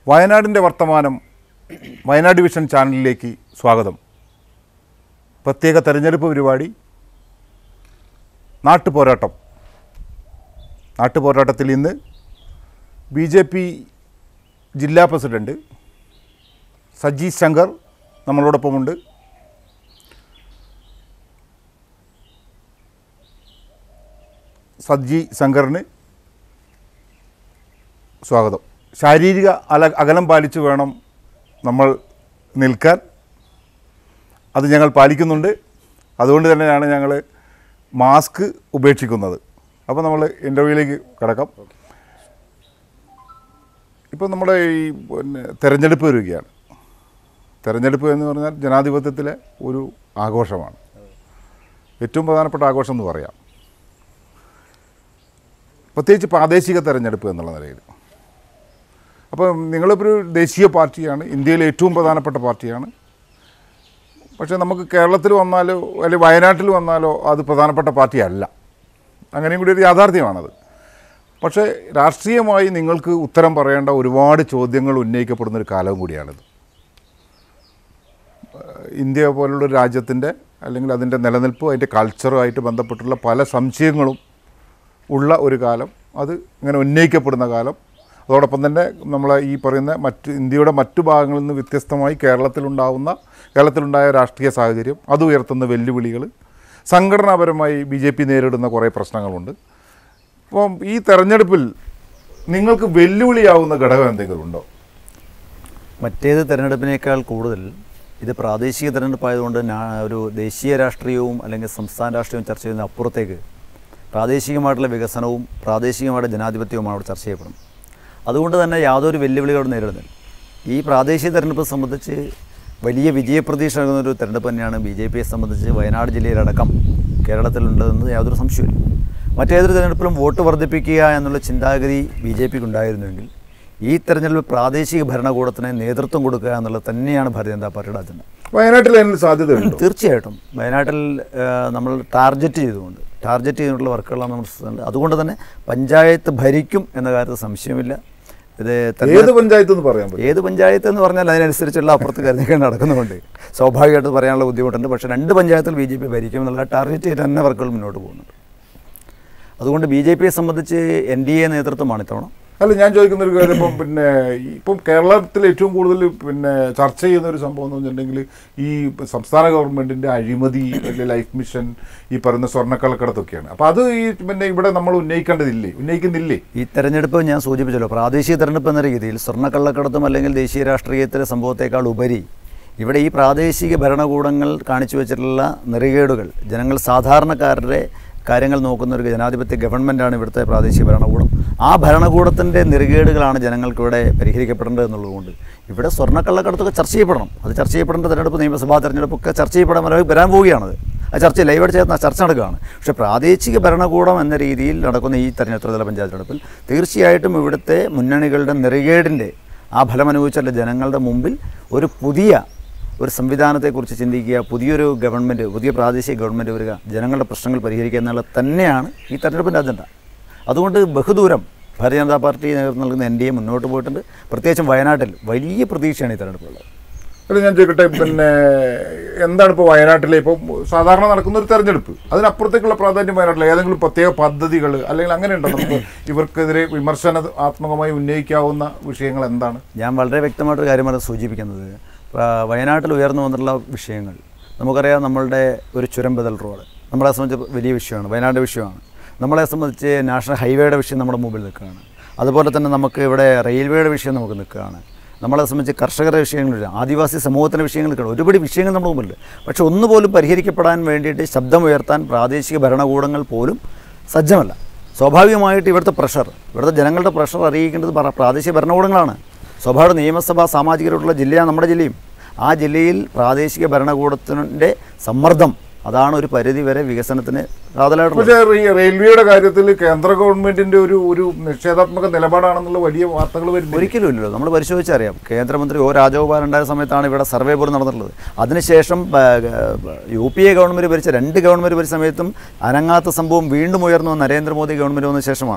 വയനാടിൻ്റെ വർത്തമാനം വയനാട് വിഷൻ ചാനലിലേക്ക് സ്വാഗതം. പ്രത്യേക തെരഞ്ഞെടുപ്പ് പരിപാടി നാട്ടുപോരാട്ടത്തിൽ ഇന്ന് BJP ജില്ലാ പ്രസിഡന്റ് സജി ശങ്കർ നമ്മളോടൊപ്പമുണ്ട്. സജി ശങ്കറിന് സ്വാഗതം. ശാരീരിക അകലം പാലിച്ചു വേണം നമ്മൾ നിൽക്കാൻ. അത് ഞങ്ങൾ പാലിക്കുന്നുണ്ട്. അതുകൊണ്ട് തന്നെയാണ് ഞങ്ങൾ മാസ്ക് ഉപേക്ഷിക്കുന്നത്. അപ്പോൾ നമ്മൾ ഇൻ്റർവ്യൂയിലേക്ക് കിടക്കാം. ഇപ്പോൾ നമ്മുടെ ഈ തെരഞ്ഞെടുപ്പ് വരികയാണ്. തെരഞ്ഞെടുപ്പ് എന്ന് പറഞ്ഞാൽ ജനാധിപത്യത്തിലെ ഒരു ആഘോഷമാണ്. ഏറ്റവും പ്രധാനപ്പെട്ട ആഘോഷം എന്ന് പറയാം. പ്രത്യേകിച്ച് പ്രാദേശിക തെരഞ്ഞെടുപ്പ് എന്നുള്ള നിലയിൽ. അപ്പോൾ നിങ്ങളിപ്പോൾ ഒരു ദേശീയ പാർട്ടിയാണ്, ഇന്ത്യയിലെ ഏറ്റവും പ്രധാനപ്പെട്ട പാർട്ടിയാണ്. പക്ഷേ നമുക്ക് കേരളത്തിൽ വന്നാലോ അല്ലെങ്കിൽ വയനാട്ടിൽ വന്നാലോ അത് പ്രധാനപ്പെട്ട പാർട്ടിയല്ല. അങ്ങനെയും കൂടി ഒരു യാഥാർത്ഥ്യമാണത്. പക്ഷേ രാഷ്ട്രീയമായി നിങ്ങൾക്ക് ഉത്തരം പറയേണ്ട ഒരുപാട് ചോദ്യങ്ങൾ ഉന്നയിക്കപ്പെടുന്നൊരു കാലവും കൂടിയാണിത്. ഇന്ത്യ പോലുള്ളൊരു രാജ്യത്തിൻ്റെ അല്ലെങ്കിൽ അതിൻ്റെ നിലനിൽപ്പും അതിൻ്റെ കൾച്ചറുമായിട്ട് ബന്ധപ്പെട്ടുള്ള പല സംശയങ്ങളും ഉള്ള ഒരു കാലം, അത് ഇങ്ങനെ ഉന്നയിക്കപ്പെടുന്ന കാലം. അതോടൊപ്പം തന്നെ നമ്മൾ ഈ പറയുന്ന ഇന്ത്യയുടെ മറ്റു ഭാഗങ്ങളിൽ നിന്ന് വ്യത്യസ്തമായി കേരളത്തിലുണ്ടായ രാഷ്ട്രീയ സാഹചര്യം, അത് ഉയർത്തുന്ന വെല്ലുവിളികൾ, സംഘടനാപരമായി BJP നേരിടുന്ന കുറേ പ്രശ്നങ്ങളുണ്ട്. അപ്പം ഈ തെരഞ്ഞെടുപ്പിൽ നിങ്ങൾക്ക് വെല്ലുവിളിയാവുന്ന ഘടകം എന്തെങ്കിലും ഉണ്ടോ? മറ്റേത് തെരഞ്ഞെടുപ്പിനേക്കാൾ കൂടുതൽ ഇത് പ്രാദേശിക തെരഞ്ഞെടുപ്പായതുകൊണ്ട് ഒരു ദേശീയ രാഷ്ട്രീയവും അല്ലെങ്കിൽ സംസ്ഥാന രാഷ്ട്രീയവും ചർച്ച ചെയ്യുന്ന അപ്പുറത്തേക്ക് പ്രാദേശികമായിട്ടുള്ള വികസനവും പ്രാദേശികമായിട്ടുള്ള ജനാധിപത്യവുമാണ് അവിടെ ചർച്ച ചെയ്യപ്പെടുന്നത്. അതുകൊണ്ട് തന്നെ യാതൊരു വെല്ലുവിളികളോട് നേരിടുന്നില്ല. ഈ പ്രാദേശിക തെരഞ്ഞെടുപ്പ് സംബന്ധിച്ച് വലിയ വിജയപ്രതീക്ഷ നൽകുന്നൊരു തെരഞ്ഞെടുപ്പ് തന്നെയാണ് BJPയെ സംബന്ധിച്ച് വയനാട് ജില്ലയിലടക്കം കേരളത്തിലുണ്ടെന്ന് യാതൊരു സംശയമില്ല. മറ്റേതൊരു തെരഞ്ഞെടുപ്പിലും വോട്ട് വർദ്ധിപ്പിക്കുക എന്നുള്ള ചിന്താഗതി BJPക്ക് ഉണ്ടായിരുന്നുവെങ്കിൽ ഈ തെരഞ്ഞെടുപ്പ് പ്രാദേശിക ഭരണകൂടത്തിന് നേതൃത്വം കൊടുക്കുക എന്നുള്ളത് തന്നെയാണ് ഭാരതീയ ജനതാ പാർട്ടിയുടെ അജണ്ട. വയനാട്ടിൽ അതിന് സാധ്യതയുണ്ട്. തീർച്ചയായിട്ടും വയനാട്ടിൽ നമ്മൾ ടാർഗറ്റ് ചെയ്തുകൊണ്ടുള്ള വർക്കുകളാണ് നമ്മൾ ചെയ്യുന്നത്. അതുകൊണ്ട് തന്നെ പഞ്ചായത്ത് ഭരിക്കും എന്ന കാര്യത്തിൽ സംശയമില്ല. ഏത് പഞ്ചായത്ത് എന്ന് പറയാൻ പറ്റും? ഏത് പഞ്ചായത്ത് എന്ന് പറഞ്ഞാൽ അതിനനുസരിച്ചുള്ള അപ്പുറത്ത് കാര്യങ്ങൾ നടക്കുന്നുണ്ട്. സ്വാഭാവികമായിട്ട് പറയാനുള്ള ബുദ്ധിമുട്ടുണ്ട്. പക്ഷേ 2 പഞ്ചായത്തിൽ BJP ഭരിക്കും എന്നുള്ള ടാർഗറ്റ് ചെയ്ത് തന്നെ വർക്കുകൾ മുന്നോട്ട് പോകുന്നുണ്ട്. അതുകൊണ്ട് BJPയെ സംബന്ധിച്ച് NDA നേതൃത്വമാണ് ഇത്തവണ. അല്ല, ഞാൻ ചോദിക്കുന്ന ഒരു കാര്യം, ഇപ്പം കേരളത്തിൽ ഏറ്റവും കൂടുതൽ ചർച്ച ചെയ്യുന്ന ഒരു സംഭവം എന്ന് വെച്ചിട്ടുണ്ടെങ്കിൽ ഈ സംസ്ഥാന ഗവൺമെൻറ്റിൻ്റെ അഴിമതി, ലൈഫ് മിഷൻ, ഈ പറയുന്ന സ്വർണ്ണക്കള്ളക്കടത്തൊക്കെയാണ്. അപ്പോൾ അത് ഇവിടെ നമ്മൾ ഉന്നയിക്കുന്നില്ലേ? ഈ തെരഞ്ഞെടുപ്പ് ഞാൻ സൂചിപ്പിച്ചല്ലോ, പ്രാദേശിക തെരഞ്ഞെടുപ്പ് എന്ന രീതിയിൽ സ്വർണ്ണക്കള്ളക്കടത്തും അല്ലെങ്കിൽ ദേശീയ രാഷ്ട്രീയത്തിലെ സംഭവത്തേക്കാൾ ഉപരി ഇവിടെ ഈ പ്രാദേശിക ഭരണകൂടങ്ങൾ കാണിച്ചു വെച്ചിട്ടുള്ള നെറികേടുകൾ, ജനങ്ങൾ സാധാരണക്കാരുടെ കാര്യങ്ങൾ നോക്കുന്ന ഒരു ജനാധിപത്യ ഗവൺമെൻറ്റാണ് ഇവിടുത്തെ പ്രാദേശിക ഭരണകൂടം. ആ ഭരണകൂടത്തിൻ്റെ നെറികേടുകളാണ് ജനങ്ങൾക്കിവിടെ പരിഹരിക്കപ്പെടേണ്ടത് എന്നുള്ളതുകൊണ്ട് ഇവിടെ സ്വർണ്ണക്കള്ളക്കടത്തൊക്കെ ചർച്ച ചെയ്യപ്പെടണം. അത് ചർച്ച ചെയ്യപ്പെടേണ്ട തെരഞ്ഞെടുപ്പ്, നിയമസഭാ തെരഞ്ഞെടുപ്പൊക്കെ ചർച്ച ചെയ്യപ്പെടാൻ വരാൻ പോവുകയാണത്. ആ ചർച്ച ലൈവായിട്ട് ചേർന്ന ചർച്ച നടക്കുകയാണ്. പക്ഷേ പ്രാദേശിക ഭരണകൂടം എന്ന രീതിയിൽ നടക്കുന്ന ഈ തെരഞ്ഞെടുപ്പ് പഞ്ചായത്ത് തെരഞ്ഞെടുപ്പിൽ തീർച്ചയായിട്ടും ഇവിടുത്തെ മുന്നണികളുടെ നെറികേടിൻ്റെ ആ ഫലമനുഭവിച്ചുള്ള ജനങ്ങളുടെ മുമ്പിൽ ഒരു സംവിധാനത്തെക്കുറിച്ച് ചിന്തിക്കുക, പുതിയ പ്രാദേശിക ഗവൺമെൻറ് വരിക, ജനങ്ങളുടെ പ്രശ്നങ്ങൾ പരിഹരിക്കുക എന്നുള്ളത് തന്നെയാണ് ഈ തെരഞ്ഞെടുപ്പിൻ്റെ അജണ്ട. അതുകൊണ്ട് ബഹുദൂരം ഭാരതീയ ജനതാ പാർട്ടി നേതൃത്വം നൽകുന്ന NDA മുന്നോട്ട് പോയിട്ടുണ്ട്. പ്രത്യേകിച്ചും വയനാട്ടിൽ വലിയ പ്രതീക്ഷയാണ് ഈ തെരഞ്ഞെടുപ്പുള്ളത്. അല്ല, ഞാൻ ചോദിക്കട്ടെ, എന്താണ് ഇപ്പോൾ വയനാട്ടിലെ ഇപ്പോൾ സാധാരണ നടക്കുന്ന ഒരു തെരഞ്ഞെടുപ്പ്, അതിനപ്പുറത്തേക്കുള്ള പ്രാധാന്യം വയനാട്ടിൽ ഏതെങ്കിലും പ്രത്യേക പദ്ധതികൾ അല്ലെങ്കിൽ അങ്ങനെയുണ്ടോ? നമുക്ക് ഇവർക്കെതിരെ വിമർശനാത്മകമായി ഉന്നയിക്കാവുന്ന വിഷയങ്ങൾ എന്താണ്? ഞാൻ വളരെ വ്യക്തമായിട്ടൊരു കാര്യമാണ് സൂചിപ്പിക്കുന്നത്. വയനാട്ടിൽ ഉയർന്നു വന്നിട്ടുള്ള വിഷയങ്ങൾ നമുക്കറിയാം. നമ്മളുടെ ഒരു ചുരം ബദൽ റോഡ് നമ്മളെ സംബന്ധിച്ച് വലിയ വിഷയമാണ്, വയനാട് വിഷയമാണ്. നമ്മളെ സംബന്ധിച്ച് നാഷണൽ ഹൈവേയുടെ വിഷയം നമ്മുടെ മുമ്പിൽ നിൽക്കുകയാണ്. അതുപോലെ തന്നെ നമുക്ക് ഇവിടെ റെയിൽവേയുടെ വിഷയം നമുക്ക് നിൽക്കുകയാണ്. നമ്മളെ സംബന്ധിച്ച് കർഷകരുടെ വിഷയങ്ങളില്ല, ആദിവാസി സമൂഹത്തിൻ്റെ വിഷയങ്ങൾ നിൽക്കണം. ഒരുപാട് വിഷയങ്ങൾ നമ്മുടെ മുമ്പിൽ. പക്ഷേ ഒന്നുപോലും പരിഹരിക്കപ്പെടാൻ വേണ്ടിയിട്ട് ശബ്ദമുയർത്താൻ പ്രാദേശിക ഭരണകൂടങ്ങൾ പോലും സജ്ജമല്ല. സ്വാഭാവികമായിട്ട് ഇവിടുത്തെ ജനങ്ങളുടെ പ്രഷർ അറിയിക്കേണ്ടത് പ്രാദേശിക ഭരണകൂടങ്ങളാണ്. സ്വാഭാവിക നിയമസഭാ സാമാജികരോടുള്ള ജില്ലയാണ് നമ്മുടെ ജില്ലയും. ആ ജില്ലയിൽ പ്രാദേശിക ഭരണകൂടത്തിൻ്റെ സമ്മർദ്ദം അതാണ് ഒരു പരിധിവരെ വികസനത്തിന് കാതലായിട്ടുള്ളത്. പക്ഷേ റെയിൽവേയുടെ കാര്യത്തിൽ കേന്ദ്ര ഗവൺമെൻറ്റിൻ്റെ ഒരു നിഷേധാത്മക നിലപാടാണെന്നുള്ള വലിയ വാർത്തകൾ വരുന്നു. ഒരിക്കലും ഇല്ലല്ലോ. നമ്മൾ പരിശോധിച്ചറിയാം. കേന്ദ്രമന്ത്രി രാജഗോപാൽ ഉണ്ടായ സമയത്താണ് ഇവിടെ സർവേ പോലും നടന്നിട്ടുള്ളത്. അതിനുശേഷം UPA ഗവൺമെൻറ് ഭരിച്ച 2 ഗവൺമെൻറ് ഭരിച്ച സമയത്തും അനങ്ങാത്ത സംഭവം വീണ്ടും ഉയർന്നു നരേന്ദ്രമോദി ഗവൺമെൻറ് വന്ന ശേഷമാണ്.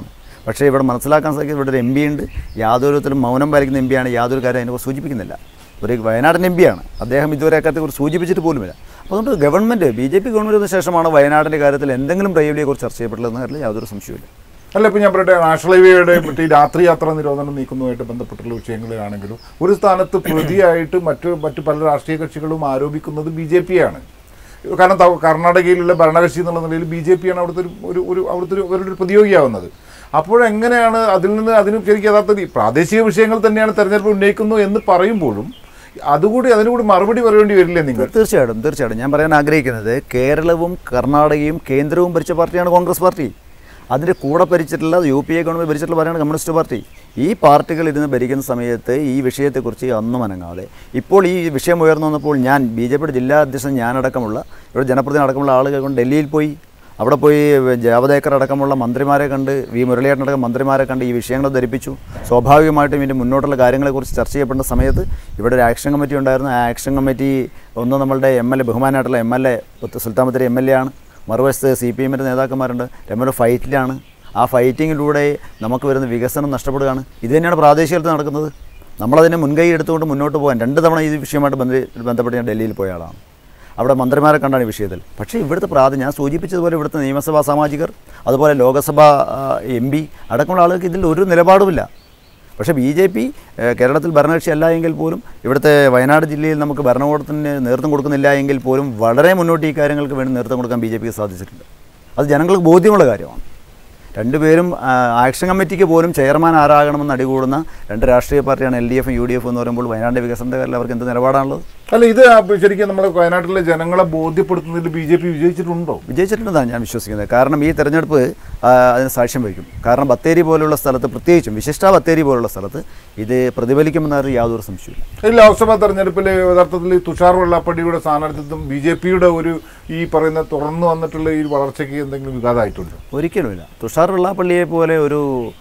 പക്ഷേ ഇവിടെ മനസ്സിലാക്കാൻ സാധിക്കും, ഇവിടെ ഒരു എം പി ഉണ്ട്, യാതൊരു വിധത്തിലും മൗനം പാലിക്കുന്ന എം പിയാണ്, യാതൊരു കാര്യം അതിനെക്കുറിച്ച് സൂചിപ്പിക്കുന്നില്ല. ഒരു വയനാടൻ എം പിയാണ് അദ്ദേഹം, ഇതുവരെ അക്കാര്യത്തെക്കുറിച്ച് സൂചിപ്പിച്ചിട്ട് പോലുമില്ല. അപ്പോൾ അതുകൊണ്ട് ഗവൺമെൻറ് BJP ഗവൺമെൻറ് ശേഷമാണ് വയനാടിൻ്റെ കാര്യത്തിൽ എന്തെങ്കിലും പ്രയോജനത്തെക്കുറിച്ച് ചർച്ച ചെയ്യപ്പെട്ടുള്ളതെന്ന കാര്യത്തിൽ യാതൊരു സംശയമില്ല. അല്ല, ഇപ്പോൾ ഞാൻ പറയട്ടെ, നാഷണൽ ഹൈവേയുടെ മറ്റേ രാത്രി യാത്രാ നിരോധനം നീക്കുന്നതുമായിട്ട് ബന്ധപ്പെട്ടുള്ള വിഷയങ്ങളിലാണെങ്കിലും ഒരു സ്ഥാനത്ത് പ്രതിയായിട്ട് മറ്റു പല രാഷ്ട്രീയ കക്ഷികളും ആരോപിക്കുന്നത് BJP ആണ്. കാരണം കർണാടകയിലുള്ള ഭരണകക്ഷി എന്നുള്ള നിലയിൽ BJP ആണ് അവിടുത്തെ ഒരു പ്രതിയോഗിയാവുന്നത്. അപ്പോഴെങ്ങനെയാണ് അതിന് ശരിക്കും യഥാർത്ഥത്തിൽ പ്രാദേശിക വിഷയങ്ങൾ തന്നെയാണ് തെരഞ്ഞെടുപ്പ് ഉന്നയിക്കുന്നു എന്ന് പറയുമ്പോഴും അതിനുകൂടി മറുപടി പറയേണ്ടി വരില്ലേ നിങ്ങൾ? തീർച്ചയായിട്ടും ഞാൻ പറയാൻ ആഗ്രഹിക്കുന്നത്, കേരളവും കർണാടകയും കേന്ദ്രവും ഭരിച്ച പാർട്ടിയാണ് കോൺഗ്രസ് പാർട്ടി. അതിൻ്റെ കൂടെ ഭരിച്ചിട്ടുള്ള UPA ഗവൺമെൻറ് ഭരിച്ചിട്ടുള്ള പാർട്ടിയാണ് കമ്മ്യൂണിസ്റ്റ് പാർട്ടി. ഈ പാർട്ടികൾ ഇരുന്ന് ഭരിക്കുന്ന സമയത്ത് ഈ വിഷയത്തെക്കുറിച്ച് ഒന്നും അനങ്ങാതെ ഇപ്പോൾ ഈ വിഷയം ഉയർന്നു വന്നപ്പോൾ ഞാൻ BJPയുടെ ജില്ലാ അധ്യക്ഷൻ ഞാനടക്കമുള്ള ഇവിടെ ജനപ്രതിനിധി അടക്കമുള്ള ആളുകൾ കൊണ്ട് ഡൽഹിയിൽ പോയി. അവിടെ പോയി ജാവദേക്കർ അടക്കമുള്ള മന്ത്രിമാരെ കണ്ട്, മുരളിയേട്ടൻ അടക്കം മന്ത്രിമാരെ കണ്ട് ഈ വിഷയങ്ങൾ ധരിപ്പിച്ചു. സ്വാഭാവികമായിട്ടും ഇതിൻ്റെ മുന്നോട്ടുള്ള കാര്യങ്ങളെക്കുറിച്ച് ചർച്ച ചെയ്യപ്പെടുന്ന സമയത്ത് ഇവിടെ ഒരു ആക്ഷൻ കമ്മിറ്റി ഉണ്ടായിരുന്നു. ആ ആക്ഷൻ കമ്മിറ്റി ഒന്ന് നമ്മളുടെ MLA, ബഹുമാനായിട്ടുള്ള MLA Sultan Bathery MLA ആണ്, മറുവശത്ത് CPMൻ്റെ നേതാക്കന്മാരുണ്ട്. രണ്ടുപേരും ഫൈറ്റിലാണ്. ആ ഫൈറ്റിങ്ങിലൂടെ നമുക്ക് വരുന്ന വികസനം നഷ്ടപ്പെടുകയാണ്. ഇത് തന്നെയാണ് പ്രാദേശിക തലത്തിൽ നടക്കുന്നത്. നമ്മളതിനെ മുൻകൈ എടുത്തുകൊണ്ട് മുന്നോട്ട് പോകാൻ 2 തവണ ഈ വിഷയമായിട്ട് ബന്ധപ്പെട്ട് ഞാൻ ഡൽഹിയിൽ പോയ ആളാണ്. അവിടെ മന്ത്രിമാരെ കണ്ടാണ് ഈ വിഷയത്തിൽ. പക്ഷേ ഇവിടുത്തെ ഞാൻ സൂചിപ്പിച്ചതുപോലെ ഇവിടുത്തെ നിയമസഭാ സാമാജികർ, അതുപോലെ ലോകസഭാ MP അടക്കമുള്ള ആളുകൾക്ക് ഇതിൽ ഒരു നിലപാടുമില്ല. പക്ഷേ BJP കേരളത്തിൽ ഭരണകക്ഷി അല്ല എങ്കിൽ പോലും ഇവിടുത്തെ വയനാട് ജില്ലയിൽ നമുക്ക് ഭരണകൂടത്തിന് നേതൃത്വം കൊടുക്കുന്നില്ല എങ്കിൽ പോലും വളരെ മുന്നോട്ട് ഈ കാര്യങ്ങൾക്ക് വേണ്ടി നേതൃത്വം കൊടുക്കാൻ BJPക്ക് സാധിച്ചിട്ടുണ്ട്. അത് ജനങ്ങൾക്ക് ബോധ്യമുള്ള കാര്യമാണ്. രണ്ടുപേരും ആക്ഷൻ കമ്മിറ്റിക്ക് പോലും ചെയർമാൻ ആരാകണമെന്ന് അടികൂടുന്ന 2 രാഷ്ട്രീയ പാർട്ടിയാണ് LDFും UDF എന്ന് പറയുമ്പോൾ വയനാടിൻ്റെ വികസനത്തെ കാര്യത്തിൽ അവർക്ക് എന്ത് നിലപാടാണുള്ളത്? അല്ല, ഇത് ശരിക്കും നമ്മൾ വയനാട്ടിലെ ജനങ്ങളെ ബോധ്യപ്പെടുത്തുന്നതിൽ BJP വിജയിച്ചിട്ടുണ്ടോ? വിജയിച്ചിട്ടുണ്ടെന്നാണ് ഞാൻ വിശ്വസിക്കുന്നത്. കാരണം ഈ തെരഞ്ഞെടുപ്പ് അതിന് സാക്ഷ്യം വഹിക്കും. കാരണം ബത്തേരി പോലുള്ള സ്ഥലത്ത്, പ്രത്യേകിച്ചും വിശിഷ്ട ബത്തേരി പോലുള്ള സ്ഥലത്ത് ഇത് പ്രതിഫലിക്കുമെന്നതിൽ യാതൊരു സംശയമില്ല. ഈ ലോക്സഭാ തെരഞ്ഞെടുപ്പിൽ യഥാർത്ഥത്തിൽ തുഷാർ വെള്ളാപ്പള്ളിയുടെ സ്ഥാനാർത്ഥിത്വം BJPയുടെ ഈ പറയുന്ന തുറന്നു വന്നിട്ടുള്ള ഈ വളർച്ചയ്ക്ക് എന്തെങ്കിലും വിഘാതമായിട്ടുണ്ടോ? ഒരിക്കലുമില്ല. തുഷാർ വെള്ളാപ്പള്ളിയെ പോലെ ഒരു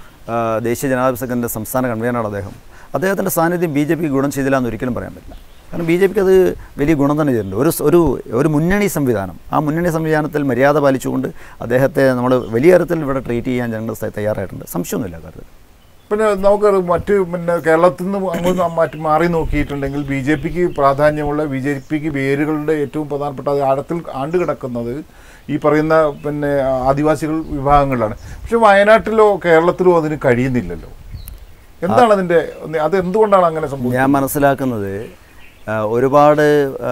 ദേശീയ ജനാധിപത്യ സംഘത്തിൻ്റെ സംസ്ഥാന കൺവീനറാണ് അദ്ദേഹത്തിൻ്റെ സാന്നിധ്യം BJPക്ക് ഗുണം ചെയ്തില്ല എന്ന് ഒരിക്കലും പറയാൻ പറ്റില്ല. കാരണം BJPക്ക് അത് വലിയ ഗുണം തന്നെ ചെയ്തിട്ടുണ്ട്. ഒരു മുന്നണി സംവിധാനം, ആ മുന്നണി സംവിധാനത്തിൽ മര്യാദ പാലിച്ചുകൊണ്ട് അദ്ദേഹത്തെ നമ്മൾ വലിയ തരത്തിൽ ഇവിടെ ട്രീറ്റ് ചെയ്യാൻ ജനങ്ങൾ തയ്യാറായിട്ടുണ്ട്. സംശയമൊന്നുമില്ല കാര്യത്തിൽ. പിന്നെ നമുക്ക് കേരളത്തിൽ നിന്ന് അങ്ങോട്ട് മാറി നോക്കിയിട്ടുണ്ടെങ്കിൽ BJPക്ക് പ്രാധാന്യമുള്ള, BJPക്ക് വേരുകളുടെ ഏറ്റവും പ്രധാനപ്പെട്ട ആഴത്തിൽ ആണ്ടുകിടക്കുന്നത് ഈ പറയുന്ന ആദിവാസികൾ വിഭാഗങ്ങളിലാണ്. പക്ഷെ വയനാട്ടിലോ കേരളത്തിലോ അതിന് കഴിയുന്നില്ലല്ലോ. എന്താണ് അതെന്തുകൊണ്ടാണ് അങ്ങനെ സംഭവിച്ചത്? ഞാൻ മനസ്സിലാക്കുന്നത് ഒരുപാട്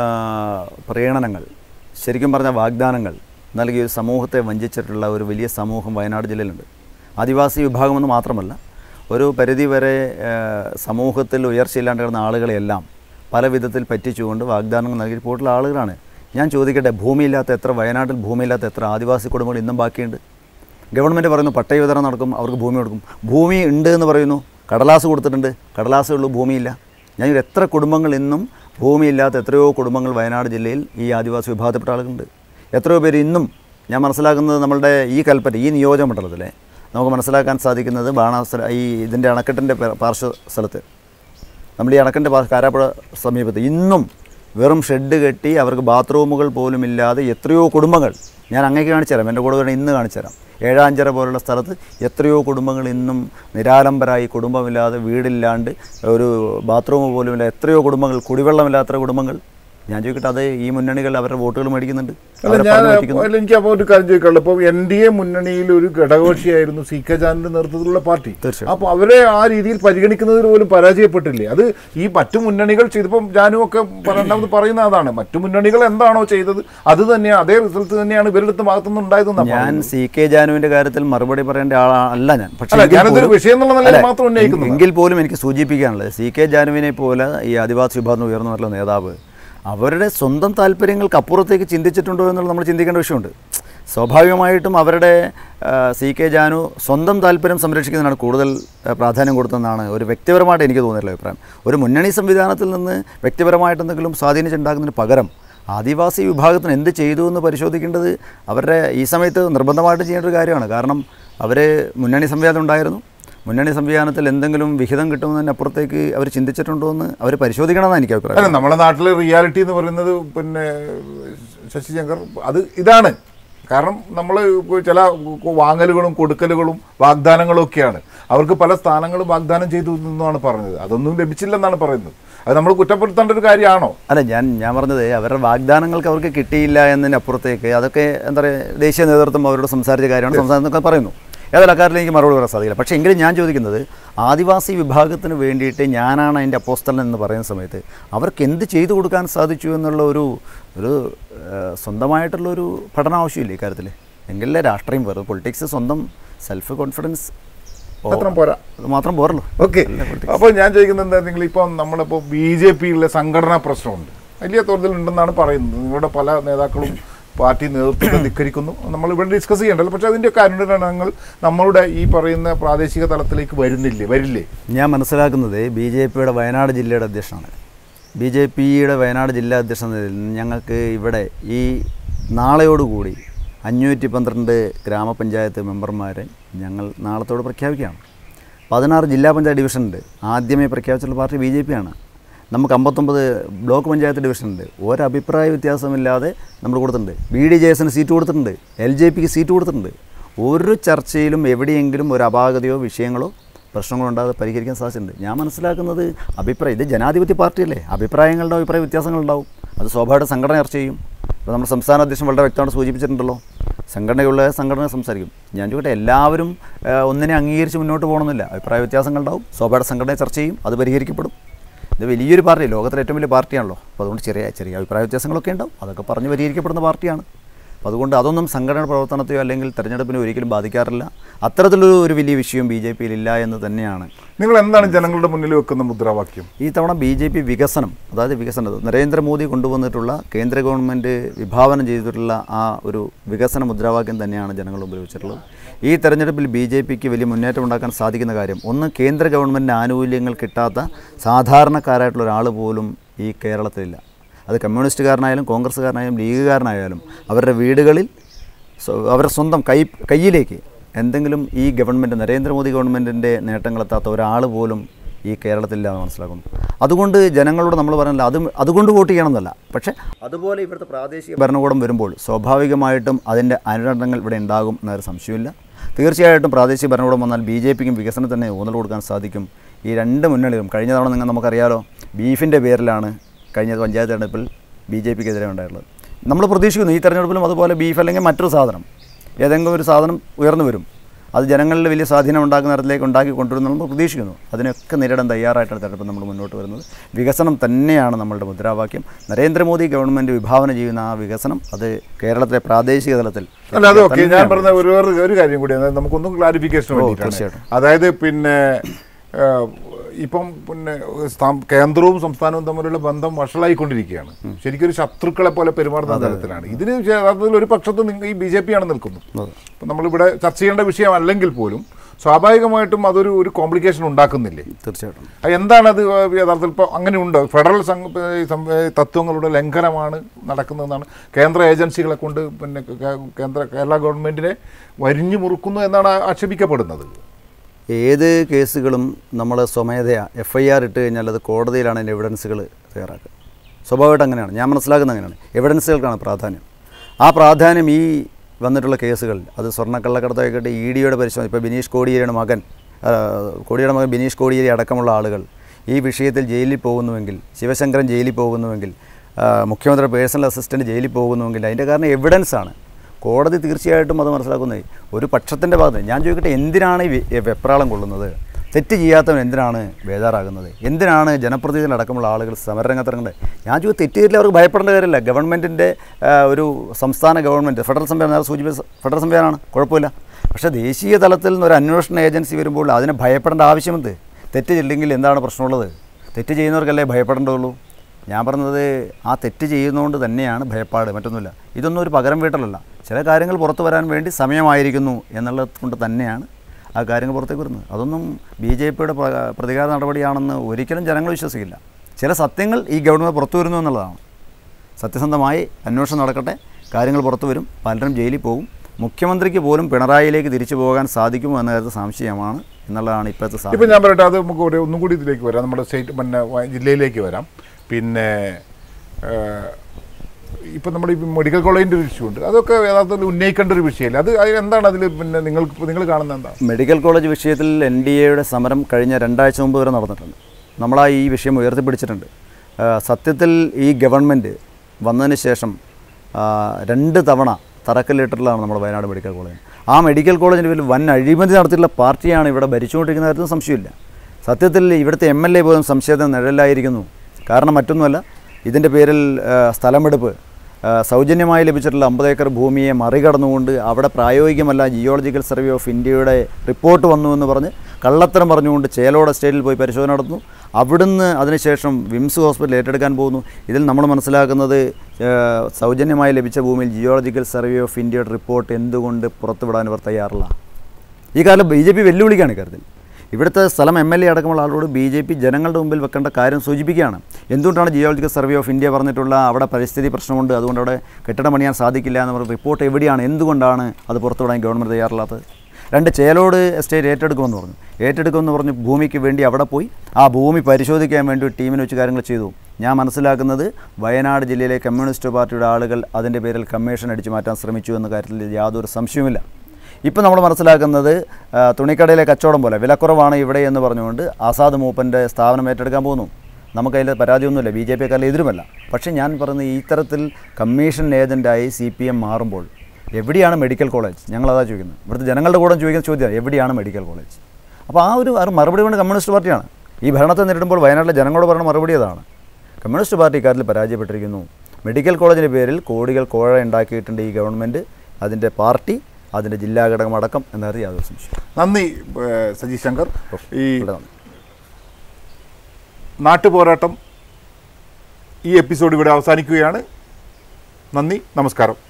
പ്രീണനങ്ങൾ, ശരിക്കും പറഞ്ഞ വാഗ്ദാനങ്ങൾ നൽകിയ ഒരു സമൂഹത്തെ വഞ്ചിച്ചിട്ടുള്ള ഒരു വലിയ സമൂഹം വയനാട് ജില്ലയിലുണ്ട്. ആദിവാസി വിഭാഗമെന്ന് മാത്രമല്ല, ഒരു പരിധിവരെ സമൂഹത്തിൽ ഉയർച്ചയില്ലാണ്ട് കിടന്ന ആളുകളെയെല്ലാം പല വിധത്തിൽ പറ്റിച്ചുകൊണ്ട് വാഗ്ദാനങ്ങൾ നൽകി പോയിട്ടുള്ള ആളുകളാണ്. ഞാൻ ചോദിക്കട്ടെ, വയനാട്ടിൽ ഭൂമിയില്ലാത്ത എത്ര ആദിവാസി കുടുംബങ്ങൾ ഇന്നും ബാക്കിയുണ്ട്? ഗവൺമെൻറ് പറയുന്നു പട്ടയ വിതരണം നടക്കും, അവർക്ക് ഭൂമി കൊടുക്കും. ഭൂമി ഉണ്ട് എന്ന് പറയുന്നു, കടലാസ് കൊടുത്തിട്ടുണ്ട്, കടലാസേ ഉള്ളൂ, ഭൂമിയില്ല. ഞാൻ എത്ര കുടുംബങ്ങൾ ഇന്നും ഭൂമിയില്ലാത്ത എത്രയോ കുടുംബങ്ങൾ വയനാട് ജില്ലയിൽ ഈ ആദിവാസി വിഭാഗത്തിൽപ്പെട്ട ആളുകളുണ്ട്. എത്രയോ പേര് ഇന്നും, ഞാൻ മനസ്സിലാക്കുന്നത് നമ്മളുടെ ഈ കൽപ്പറ്റ, ഈ നിയോജകമണ്ഡലത്തിലെ നമുക്ക് മനസ്സിലാക്കാൻ സാധിക്കുന്നത് ഇതിൻ്റെ അണക്കെട്ടിൻ്റെ പാർശ്വ സ്ഥലത്ത്, നമ്മൾ ഈ അണക്കെട്ടിൻ്റെ കാരാപ്പുഴ സമീപത്ത് ഇന്നും വെറും ഷെഡ് കെട്ടി അവർക്ക് ബാത്റൂമുകൾ പോലും ഇല്ലാതെ എത്രയോ കുടുംബങ്ങൾ, ഞാൻ അങ്ങേക്ക് കാണിച്ചു തരാം, എൻ്റെ കൂടെ വേണം ഇന്ന് കാണിച്ചു തരാം. ഏഴാഞ്ചിറ പോലുള്ള സ്ഥലത്ത് എത്രയോ കുടുംബങ്ങൾ ഇന്നും നിരാലംബരായി, കുടുംബമില്ലാതെ, വീടില്ലാണ്ട്, ഒരു ബാത്റൂം പോലുമില്ല, എത്രയോ കുടുംബങ്ങൾ, കുടിവെള്ളമില്ലാത്ത കുടുംബങ്ങൾ. ഞാൻ ചോദിക്കട്ടെ, അത് ഈ മുന്നണികൾ അവരുടെ വോട്ടുകൾ മേടിക്കുന്നുണ്ട്. എനിക്ക് അപ്പോൾ ഒരു കാര്യം ചോദിക്കാനുള്ളൂ. ഇപ്പോൾ NDA മുന്നണിയിൽ ഒരു ഘടകകക്ഷിയായിരുന്നു CK ജാനുവിന്റെ നേതൃത്വത്തിലുള്ള പാർട്ടി. അപ്പോൾ അവരെ ആ രീതിയിൽ പരിഗണിക്കുന്നതിൽ പോലും പരാജയപ്പെട്ടില്ലേ? അത് ഈ മറ്റു മുന്നണികൾ ചെയ്തപ്പം ജാനുവൊക്കെ രണ്ടാമത് പറയുന്ന അതാണ്, മറ്റു മുന്നണികൾ എന്താണോ ചെയ്തത് അത് തന്നെയാണ്, അതേ റിസൾട്ട് തന്നെയാണ് ഇവരുടെ ഭാഗത്തുനിന്ന് ഉണ്ടായതെന്ന്. ഞാൻ CK ജാനുവിന്റെ കാര്യത്തിൽ മറുപടി പറയേണ്ട ആളല്ല ഞാൻ. പക്ഷേ വിഷയം എന്നുള്ള നിലയിൽ മാത്രം ഉന്നയിക്കുന്നു. എങ്കിൽ പോലും എനിക്ക് സൂചിപ്പിക്കാനുള്ളത്, CK ജാനുവിനെ പോലെ ഈ ആദിവാസി വിഭാഗം ഉയർന്നു വരുന്ന നേതാവ് അവരുടെ സ്വന്തം താല്പര്യങ്ങൾക്ക് അപ്പുറത്തേക്ക് ചിന്തിച്ചിട്ടുണ്ടോ എന്നുള്ളത് നമ്മൾ ചിന്തിക്കേണ്ട വിഷയമുണ്ട്. സ്വാഭാവികമായിട്ടും അവരുടെ CK ജാനു സ്വന്തം താല്പര്യം സംരക്ഷിക്കുന്നതിനാണ് കൂടുതൽ പ്രാധാന്യം കൊടുത്തതെന്നാണ് ഒരു വ്യക്തിപരമായിട്ട് എനിക്ക് തോന്നിയിട്ടുള്ള അഭിപ്രായം. ഒരു മുന്നണി സംവിധാനത്തിൽ നിന്ന് വ്യക്തിപരമായിട്ട് എന്തെങ്കിലും സ്വാധീനിച്ചുണ്ടാക്കുന്നതിന് പകരം ആദിവാസി വിഭാഗത്തിന് എന്ത് ചെയ്തു എന്ന് പരിശോധിക്കേണ്ടത് അവരുടെ ഈ സമയത്ത് നിർബന്ധമായിട്ട് ചെയ്യേണ്ട ഒരു കാര്യമാണ്. കാരണം അവർ മുന്നണി സംവിധാനം ഉണ്ടായിരുന്നു, മുന്നണി സംവിധാനത്തിൽ എന്തെങ്കിലും വിഹിതം കിട്ടുന്നതിനപ്പുറത്തേക്ക് അവർ ചിന്തിച്ചിട്ടുണ്ടോ എന്ന് അവർ പരിശോധിക്കണമെന്നാണ് എനിക്ക് അഭിപ്രായം. അല്ല, നമ്മുടെ നാട്ടിലെ റിയാലിറ്റി എന്ന് പറയുന്നത് ശശി ശങ്കർ, ഇതാണ് കാരണം നമ്മൾ ചില വാങ്ങലുകളും കൊടുക്കലുകളും വാഗ്ദാനങ്ങളും ഒക്കെയാണ്. അവർക്ക് പല സ്ഥാനങ്ങളും വാഗ്ദാനം ചെയ്തു എന്നാണ് പറഞ്ഞത്. അതൊന്നും ലഭിച്ചില്ലെന്നാണ് പറയുന്നത്. അത് നമ്മൾ കുറ്റപ്പെടുത്തേണ്ട ഒരു കാര്യമാണോ? അല്ല, ഞാൻ പറഞ്ഞത് അവരുടെ വാഗ്ദാനങ്ങൾക്ക് അവർക്ക് കിട്ടിയില്ല എന്നതിനപ്പുറത്തേക്ക് അതൊക്കെ എന്താ പറയുക, ദേശീയ നേതൃത്വം അവരോട് സംസാരിച്ച കാര്യമാണ്, സംസാരിച്ചൊക്കെ പറയുന്നു. ഏതായാലും അക്കാര്യത്തിൽ എനിക്ക് മറുപടി പറയാൻ സാധിക്കില്ല. പക്ഷേ എങ്കിലും ഞാൻ ചോദിക്കുന്നത്, ആദിവാസി വിഭാഗത്തിന് വേണ്ടിയിട്ട് ഞാനാണ് അതിൻ്റെ അപ്പോസ്തലൻ എന്ന് പറയുന്ന സമയത്ത് അവർക്ക് എന്ത് ചെയ്തു കൊടുക്കാൻ സാധിച്ചു എന്നുള്ള ഒരു സ്വന്തമായിട്ടുള്ളൊരു പഠനം ആവശ്യമില്ല ഇക്കാര്യത്തിൽ. എങ്കിലേ രാഷ്ട്രീയം വെറും പൊളിറ്റിക്സ് സ്വന്തം സെൽഫ് കോൺഫിഡൻസ് മാത്രം പോരല്ലോ. ഓക്കെ, അപ്പോൾ ഞാൻ ചോദിക്കുന്നത് എന്താ, ഇപ്പം നമ്മളിപ്പോൾ BJPയിലെ സംഘടനാ പ്രശ്നമുണ്ട്, വലിയ തോതിലുണ്ടെന്നാണ് പറയുന്നത്. നിങ്ങളുടെ പല നേതാക്കളും പാർട്ടി നേതൃത്വത്തെ ധിക്കരിക്കുന്നു. നമ്മളിവിടെ ഡിസ്കസ് ചെയ്യേണ്ടല്ലോ. പക്ഷേ അതിൻ്റെയൊക്കെ അനുരണനങ്ങൾ നമ്മളുടെ ഈ പറയുന്ന പ്രാദേശിക തലത്തിലേക്ക് വരില്ലേ? ഞാൻ മനസ്സിലാക്കുന്നത് BJPയുടെ വയനാട് ജില്ലയുടെ അധ്യക്ഷനാണ്. BJPയുടെ വയനാട് ജില്ലാ അധ്യക്ഷൻ ഞങ്ങൾക്ക് ഇവിടെ ഈ നാളെയോടുകൂടി 512 ഗ്രാമപഞ്ചായത്ത് മെമ്പർമാരെ ഞങ്ങൾ നാളത്തോട് പ്രഖ്യാപിക്കുകയാണ്. 16 ജില്ലാ പഞ്ചായത്ത് ഡിവിഷനുണ്ട്. ആദ്യമേ പ്രഖ്യാപിച്ചിട്ടുള്ള പാർട്ടി BJPയാണ്. നമുക്ക് 59 ബ്ലോക്ക് പഞ്ചായത്ത് ഡിവിഷനുണ്ട്. ഒരഭിപ്രായ വ്യത്യാസമില്ലാതെ നമ്മൾ കൊടുത്തിട്ടുണ്ട്. BDJSന് സീറ്റ് കൊടുത്തിട്ടുണ്ട്, LJPക്ക് സീറ്റ് കൊടുത്തിട്ടുണ്ട്. ഒരു ചർച്ചയിലും എവിടെയെങ്കിലും ഒരു അപാകതയോ വിഷയങ്ങളോ പ്രശ്നങ്ങളോ ഉണ്ടാകാതെ പരിഹരിക്കാൻ സാധിച്ചിട്ടുണ്ട്. ഞാൻ മനസ്സിലാക്കുന്നത് ഇത് ജനാധിപത്യ പാർട്ടിയല്ലേ, അഭിപ്രായങ്ങളുടെ അഭിപ്രായ വ്യത്യാസങ്ങളുണ്ടാവും. അത് സ്വാഭാവിക സംഘടന ചർച്ച ചെയ്യും. ഇപ്പോൾ നമ്മുടെ സംസ്ഥാന അധ്യക്ഷൻ വളരെ വ്യക്തമായിട്ട് സൂചിപ്പിച്ചിട്ടുണ്ടല്ലോ, സംഘടനയുള്ള സംഘടന സംസാരിക്കും. ഞാൻ ചോദിക്കട്ടെ, എല്ലാവരും ഒന്നിനെ അംഗീകരിച്ച് മുന്നോട്ട് പോകണമെന്നില്ല. അഭിപ്രായ വ്യത്യാസങ്ങളുണ്ടാവും, സ്വാഭാവിക സംഘടന ചർച്ച ചെയ്യും, അത് പരിഹരിക്കപ്പെടും. ഇത് വലിയൊരു പാർട്ടി, ലോകത്തിലെ ഏറ്റവും വലിയ പാർട്ടിയാണല്ലോ. അപ്പോൾ അതുകൊണ്ട് ചെറിയ അഭിപ്രായ വ്യത്യാസങ്ങളൊക്കെ ഉണ്ടാവും, അതൊക്കെ പറഞ്ഞ് പരിഹരിക്കപ്പെടുന്ന പാർട്ടിയാണ്. അപ്പോൾ അതുകൊണ്ട് അതൊന്നും സംഘടന പ്രവർത്തനത്തെയോ അല്ലെങ്കിൽ തെരഞ്ഞെടുപ്പിനെ ഒരിക്കലും ബാധിക്കാറില്ല. അത്തരത്തിലൊരു വലിയ വിഷയം BJPയിലില്ല എന്ന് തന്നെയാണ്. നിങ്ങൾ എന്താണ് ജനങ്ങളുടെ മുന്നിൽ വെക്കുന്ന മുദ്രാവാക്യം? ഈ തവണ BJP വികസനം, അതായത് നരേന്ദ്രമോദി കൊണ്ടുവന്നിട്ടുള്ള കേന്ദ്ര ഗവൺമെൻറ് വിഭാവനം ചെയ്തിട്ടുള്ള ആ ഒരു വികസന മുദ്രാവാക്യം തന്നെയാണ് ജനങ്ങൾ മുമ്പിൽ വെച്ചിട്ടുള്ളത്. ഈ തെരഞ്ഞെടുപ്പിൽ BJPക്ക് വലിയ മുന്നേറ്റം ഉണ്ടാക്കാൻ സാധിക്കുന്ന കാര്യം, ഒന്ന്, കേന്ദ്ര ഗവൺമെൻറ് ആനുകൂല്യങ്ങൾ കിട്ടാത്ത സാധാരണക്കാരായിട്ടുള്ള ഒരാൾ പോലും ഈ കേരളത്തിലില്ല. അത് കമ്മ്യൂണിസ്റ്റുകാരനായാലും കോൺഗ്രസ്സുകാരനായാലും ലീഗുകാരനായാലും അവരുടെ വീടുകളിൽ അവരുടെ സ്വന്തം കയ്യിലേക്ക് എന്തെങ്കിലും ഈ ഗവൺമെൻറ്, നരേന്ദ്രമോദി ഗവൺമെൻറ്റിൻ്റെ നേട്ടങ്ങളെത്താത്ത ഒരാൾ പോലും ഈ കേരളത്തിലില്ല എന്ന് മനസ്സിലാക്കുന്നു. അതുകൊണ്ട് ജനങ്ങളോട് നമ്മൾ പറയുന്നില്ല അതുകൊണ്ട് വോട്ട് ചെയ്യണമെന്നല്ല. പക്ഷേ അതുപോലെ ഇവിടുത്തെ പ്രാദേശിക ഭരണകൂടം വരുമ്പോൾ സ്വാഭാവികമായിട്ടും അതിൻ്റെ അനുരണനങ്ങൾ ഇവിടെ ഉണ്ടാകും എന്നൊരു സംശയമില്ല. തീർച്ചയായിട്ടും പ്രാദേശിക ഭരണകൂടം വന്നാൽ BJPക്കും വികസനത്തിന് ഊന്നൽ കൊടുക്കാൻ സാധിക്കും. ഈ രണ്ട് മുന്നണികളും കഴിഞ്ഞ തവണ നമുക്കറിയാലോ, ബീഫിൻ്റെ പേരിലാണ് കഴിഞ്ഞ പഞ്ചായത്ത് തെരഞ്ഞെടുപ്പിൽ BJPക്കെതിരെ ഉണ്ടായിട്ടുള്ളത്. നമ്മൾ പ്രതീക്ഷിക്കുന്നു ഈ തെരഞ്ഞെടുപ്പിലും അതുപോലെ ബീഫ് അല്ലെങ്കിൽ മറ്റൊരു സാധനം, ഏതെങ്കിലും ഒരു സാധനം ഉയർന്നു വരും. അത് ജനങ്ങളിൽ വലിയ സ്വാധീനം ഉണ്ടാക്കുന്ന തരത്തിലേക്ക് ഉണ്ടാക്കി കൊണ്ടുവരുന്ന നമ്മൾ പ്രതീക്ഷിക്കുന്നു. അതിനൊക്കെ നേരിടാൻ തയ്യാറായിട്ടാണ് തെരഞ്ഞെടുപ്പ് നമ്മൾ മുന്നോട്ട് വരുന്നത്. വികസനം തന്നെയാണ് നമ്മളുടെ മുദ്രാവാക്യം. നരേന്ദ്രമോദി ഗവൺമെൻറ് വിഭാവന ചെയ്യുന്ന ആ വികസനം അത് കേരളത്തിലെ പ്രാദേശിക തലത്തിൽ. അല്ല, അതൊക്കെ ഞാൻ പറഞ്ഞ ഒരു കാര്യം കൂടി നമുക്കൊന്നും ക്ലാരിഫിക്കേഷൻ വേണ്ടിയിട്ടാണ്. അതായത് ഇപ്പം കേന്ദ്രവും സംസ്ഥാനവും തമ്മിലുള്ള ബന്ധം വഷളായിക്കൊണ്ടിരിക്കുകയാണ്. ശരിക്കും ഒരു ശത്രുക്കളെ പോലെ പെരുമാറുന്ന തരത്തിലാണ്. ഇതിന് യഥാർത്ഥത്തിൽ ഒരു പക്ഷത്ത് ഈ BJP ആണ് നിൽക്കുന്നത്. അപ്പം നമ്മളിവിടെ ചർച്ച ചെയ്യേണ്ട വിഷയമല്ലെങ്കിൽ പോലും സ്വാഭാവികമായിട്ടും അതൊരു കോംപ്ലിക്കേഷൻ ഉണ്ടാക്കുന്നില്ലേ? തീർച്ചയായിട്ടും. എന്താണത് യഥാർത്ഥത്തിൽ ഇപ്പോൾ അങ്ങനെ ഉണ്ട്? ഫെഡറൽ തത്വങ്ങളുടെ ലംഘനമാണ് നടക്കുന്നതെന്നാണ് കേന്ദ്ര ഏജൻസികളെ കൊണ്ട് കേരള ഗവൺമെൻറ്റിനെ വരിഞ്ഞു മുറുക്കുന്നു എന്നാണ് ആക്ഷേപിക്കപ്പെടുന്നത്. ഏത് കേസുകളും നമ്മൾ സ്വമേധയാ FIR ഇട്ട് കഴിഞ്ഞാൽ അത് കോടതിയിലാണ് അതിൻ്റെ എവിഡൻസുകൾ തയ്യാറാക്കുക. സ്വാഭാവികമായിട്ട് അങ്ങനെയാണ്, ഞാൻ മനസ്സിലാക്കുന്നത് അങ്ങനെയാണ്. എവിഡൻസുകൾക്കാണ് പ്രാധാന്യം. ആ പ്രാധാന്യം ഈ വന്നിട്ടുള്ള കേസുകൾ, അത് സ്വർണ്ണക്കള്ളക്കടത്തായിക്കോട്ടെ, EDയുടെ പരിശോധന, ഇപ്പോൾ ബിനീഷ് കോടിയേരിയുടെ മകൻ ബിനീഷ് കോടിയേരി അടക്കമുള്ള ആളുകൾ ഈ വിഷയത്തിൽ ജയിലിൽ പോകുന്നുവെങ്കിൽ, ശിവശങ്കരൻ ജയിലിൽ പോകുന്നുവെങ്കിൽ, മുഖ്യമന്ത്രിയുടെ പേഴ്സണൽ അസിസ്റ്റൻറ്റ് ജയിലിൽ പോകുന്നുവെങ്കിൽ അതിൻ്റെ കാരണം എവിഡൻസാണ്. കോടതി തീർച്ചയായിട്ടും അത് മനസ്സിലാക്കുന്നത്. ഒരു പക്ഷത്തിൻ്റെ ഭാഗത്ത് ഞാൻ ചോദിക്കട്ടെ, എന്തിനാണ് ഈ വെപ്രാളം കൊള്ളുന്നത്? തെറ്റ് ചെയ്യാത്തവൻ എന്തിനാണ് ബേജാറാകുന്നത്? എന്തിനാണ് ജനപ്രതിനിധികളടക്കമുള്ള ആളുകൾ സമരരംഗത്തിറങ്ങുന്നത്? ഞാൻ ചോദിച്ചു, തെറ്റ് ചെയ്തില്ല അവർക്ക് ഭയപ്പെടേണ്ട കാര്യമില്ല. ഗവൺമെൻറ്റിൻ്റെ ഒരു സംസ്ഥാന ഗവൺമെൻറ് ഫെഡറൽ സംവിധാനം ഫെഡറൽ സംവിധാനമാണ്, കുഴപ്പമില്ല. പക്ഷേ ദേശീയ തലത്തിൽ നിന്നൊരു അന്വേഷണ ഏജൻസി വരുമ്പോൾ അതിനെ ഭയപ്പെടേണ്ട ആവശ്യമുണ്ട്. തെറ്റ് ചെയ്തില്ലെങ്കിൽ എന്താണ് പ്രശ്നമുള്ളത്? തെറ്റ് ചെയ്യുന്നവർക്കല്ലേ ഭയപ്പെടേണ്ടതുള്ളൂ. ഞാൻ പറഞ്ഞത് ആ തെറ്റ് ചെയ്യുന്നതുകൊണ്ട് തന്നെയാണ് ഭയപ്പാട്, മറ്റൊന്നുമില്ല. ഇതൊന്നും ഒരു പകരം വീട്ടലല്ല. ചില കാര്യങ്ങൾ പുറത്തു വരാൻ വേണ്ടി സമയമായിരിക്കുന്നു എന്നുള്ളത് കൊണ്ട് തന്നെയാണ് ആ കാര്യങ്ങൾ പുറത്തേക്ക് വരുന്നത്. അതൊന്നും BJPയുടെ പ്രതികാര നടപടിയാണെന്ന് ഒരിക്കലും ജനങ്ങൾ വിശ്വസിക്കില്ല. ചില സത്യങ്ങൾ ഈ ഗവൺമെൻറ് പുറത്തു വരുന്നു എന്നുള്ളതാണ്. സത്യസന്ധമായി അന്വേഷണം നടക്കട്ടെ, കാര്യങ്ങൾ പുറത്തു വരും, പലരും ജയിലിൽ പോകും. മുഖ്യമന്ത്രിക്ക് പോലും പിണറായിയിലേക്ക് തിരിച്ചു പോകാൻ സാധിക്കുമോ എന്ന കാര്യത്തിൽ സംശയമാണ് എന്നുള്ളതാണ് ഇപ്പോഴത്തെ സാഹചര്യം. ഇപ്പോൾ ഞാൻ പറയട്ടെ, അത് നമുക്ക് ഒന്നും കൂടി ഇതിലേക്ക് വരാം, നമ്മുടെ ജില്ലയിലേക്ക് വരാം. പിന്നെ ഇപ്പം നമ്മുടെ ഈ മെഡിക്കൽ കോളേജിൻ്റെ ഒരു ഇഷ്യൂ ഉണ്ട്, അതൊക്കെ യഥാർത്ഥത്തിൽ ഉന്നയിക്കേണ്ട ഒരു വിഷയമല്ല. അത് എന്താണ് അതിൽ പിന്നെ നിങ്ങൾ കാണുന്നത് എന്താ? മെഡിക്കൽ കോളേജ് വിഷയത്തിൽ NDAയുടെ സമരം കഴിഞ്ഞ 2 ആഴ്ച മുമ്പ് വരെ നടന്നിട്ടുണ്ട്. നമ്മളാ ഈ വിഷയം ഉയർത്തിപ്പിടിച്ചിട്ടുണ്ട്. സത്യത്തിൽ ഈ ഗവൺമെൻറ് വന്നതിന് ശേഷം 2 തവണ തറക്കല്ലിട്ടിട്ടുള്ളതാണ് നമ്മുടെ വയനാട് മെഡിക്കൽ കോളേജ്. ആ മെഡിക്കൽ കോളേജിൻ്റെ പേരിൽ വൻ അഴിമതി നടത്തിയിട്ടുള്ള പാർട്ടിയാണ് ഇവിടെ ഭരിച്ചുകൊണ്ടിരിക്കുന്ന കാര്യത്തിൽ സംശയമില്ല. സത്യത്തിൽ ഇവിടുത്തെ MLA പോലും സംശയത്തിന് നിഴലായിരിക്കുന്നു. കാരണം മറ്റൊന്നുമല്ല, ഇതിൻ്റെ പേരിൽ സ്ഥലമെടുപ്പ് സൗജന്യമായി ലഭിച്ചിട്ടുള്ള 50 ഏക്കർ ഭൂമിയെ മറികടന്നുകൊണ്ട് അവിടെ പ്രായോഗികമല്ല ജിയോളജിക്കൽ സർവേ ഓഫ് ഇന്ത്യയുടെ റിപ്പോർട്ട് വന്നു എന്ന് പറഞ്ഞ് കള്ളത്തരം പറഞ്ഞുകൊണ്ട് ചേലോട് എസ്റ്റേറ്റിൽ പോയി പരിശോധന നടത്തുന്നു. അവിടുന്ന് അതിനുശേഷം വിംസ് ഹോസ്പിറ്റൽ ഏറ്റെടുക്കാൻ പോകുന്നു. ഇതിൽ നമ്മൾ മനസ്സിലാക്കുന്നത് സൗജന്യമായി ലഭിച്ച ഭൂമിയിൽ ജിയോളജിക്കൽ സർവേ ഓഫ് ഇന്ത്യയുടെ റിപ്പോർട്ട് എന്തുകൊണ്ട് പുറത്തുവിടാൻ ഇവർ തയ്യാറില്ല. ഈ കാലം BJP വെല്ലുവിളിക്കുകയാണ് ഇക്കാര്യത്തിൽ. ഇവിടുത്തെ സ്ഥലം MLA അടക്കമുള്ള ആളോട് BJP ജനങ്ങളുടെ മുമ്പിൽ വെക്കേണ്ട കാര്യം സൂചിപ്പിക്കുകയാണ്. എന്തുകൊണ്ടാണ് ജിയോളജിക്കൽ സർവേ ഓഫ് ഇന്ത്യ പറഞ്ഞിട്ടുള്ള അവിടെ പരിസ്ഥിതി പ്രശ്നമുണ്ട്, അതുകൊണ്ട് അവിടെ കെട്ടിടം പണിയാൻ സാധിക്കില്ല എന്ന് പറഞ്ഞ റിപ്പോർട്ട് എവിടെയാണ്, എന്തുകൊണ്ടാണ് അത് പുറത്തുവിടാൻ ഗവൺമെൻറ് തയ്യാറില്ലാത്തത്? 2 ചേലോട് എസ്റ്റേറ്റ് ഏറ്റെടുക്കുമെന്ന് പറഞ്ഞു ഭൂമിക്ക് വേണ്ടി അവിടെ പോയി ആ ഭൂമി പരിശോധിക്കാൻ വേണ്ടി ഒരു ടീമിനെ വെച്ച് കാര്യങ്ങൾ ചെയ്തു. ഞാൻ മനസ്സിലാക്കുന്നത് വയനാട് ജില്ലയിലെ കമ്മ്യൂണിസ്റ്റ് പാർട്ടിയുടെ ആളുകൾ അതിൻ്റെ പേരിൽ കമ്മീഷൻ അടിച്ചു മാറ്റാൻ ശ്രമിച്ചു എന്ന കാര്യത്തിൽ യാതൊരു സംശയവുമില്ല. ഇപ്പം നമ്മൾ മനസ്സിലാക്കുന്നത് തുണിക്കടയിലെ കച്ചവടം പോലെ വിലക്കുറവാണ് ഇവിടെ എന്ന് പറഞ്ഞുകൊണ്ട് ആസാദ് മൂപ്പൻ്റെ സ്ഥാപനം ഏറ്റെടുക്കാൻ പോകുന്നു. നമുക്കതിൽ പരാതിയൊന്നുമില്ല, BJPക്കാരിൽ എതിരുമല്ല. പക്ഷേ ഞാൻ പറയുന്നത് ഇത്തരത്തിൽ കമ്മീഷൻ ഏജൻറ്റായി CPM മാറുമ്പോൾ എവിടെയാണ് മെഡിക്കൽ കോളേജ്? ഞങ്ങളതാ ചോദിക്കുന്നത്. ഇവിടുത്തെ ജനങ്ങളുടെ കൂടെ ചോദിക്കുന്ന ചോദ്യമാണ് എവിടെയാണ് മെഡിക്കൽ കോളേജ്? അപ്പോൾ ആ ഒരു മറുപടി കൊണ്ട് കമ്മ്യൂണിസ്റ്റ് പാർട്ടിയാണ് ഈ ഭരണത്തെ നേരിടുമ്പോൾ വയനാട്ടിലെ ജനങ്ങളോട് പറയുന്ന മറുപടി അതാണ്. കമ്മ്യൂണിസ്റ്റ് പാർട്ടി ഇക്കാര്യത്തിൽ പരാജയപ്പെട്ടിരിക്കുന്നു. മെഡിക്കൽ കോളേജിൻ്റെ പേരിൽ കോടികൾ കോഴ ഉണ്ടാക്കിയിട്ടുണ്ട് ഈ ഗവൺമെൻറ്, അതിൻ്റെ പാർട്ടി, അതിൻ്റെ ജില്ലാ ഘടകം അടക്കം എന്നറിയാം. യാതൊരു സംശയം. നന്ദി സജി ശങ്കർ. ഈ നാട്ടുപോരാട്ടം ഈ എപ്പിസോഡ് ഇവിടെ അവസാനിക്കുകയാണ്. നന്ദി, നമസ്കാരം.